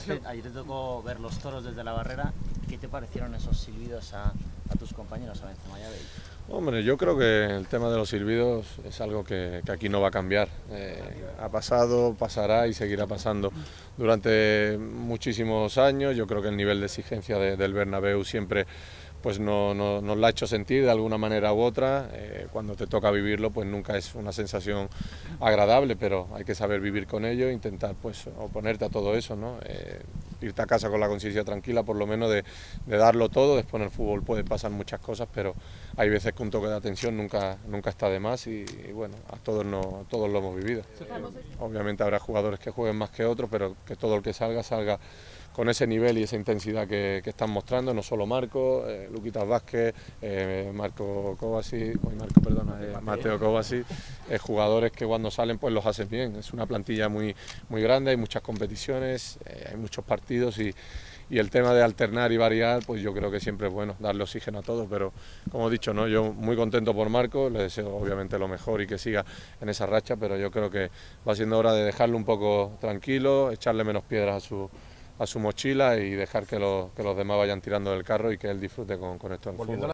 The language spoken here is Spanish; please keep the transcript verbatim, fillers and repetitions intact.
Ayer te tocó ver los toros desde la barrera. ¿Qué te parecieron esos silbidos a, a tus compañeros, a Benzema y a Bale? Hombre, yo creo que el tema de los silbidos es algo que, que aquí no va a cambiar. Eh, ha pasado, pasará y seguirá pasando durante muchísimos años. Yo creo que el nivel de exigencia de, del Bernabéu siempre pues no, no, nos la ha hecho sentir de alguna manera u otra. Eh, cuando te toca vivirlo, pues nunca es una sensación agradable, pero hay que saber vivir con ello, intentar pues oponerte a todo eso, ¿no? Eh, irte a casa con la conciencia tranquila, por lo menos de, de darlo todo. Después en el fútbol pueden pasar muchas cosas, pero hay veces que un toque de atención nunca, nunca está de más y, y bueno, a todos, no, a todos lo hemos vivido. Eh, obviamente habrá jugadores que jueguen más que otros, pero que todo el que salga, salga con ese nivel y esa intensidad que, que están mostrando, no solo Marco, eh, Luquitas Vázquez, eh, Marco Kovacic, Marco, perdona, eh, Mateo Kovacic, eh, jugadores que cuando salen pues los hacen bien. Es una plantilla muy, muy grande, hay muchas competiciones, eh, hay muchos partidos y, y el tema de alternar y variar, pues yo creo que siempre es bueno darle oxígeno a todos, pero como he dicho, ¿no? Yo muy contento por Marco, le deseo obviamente lo mejor y que siga en esa racha, pero yo creo que va siendo hora de dejarlo un poco tranquilo, echarle menos piedras a su a su mochila y dejar que, lo, que los demás vayan tirando del carro y que él disfrute con, con esto en el fútbol.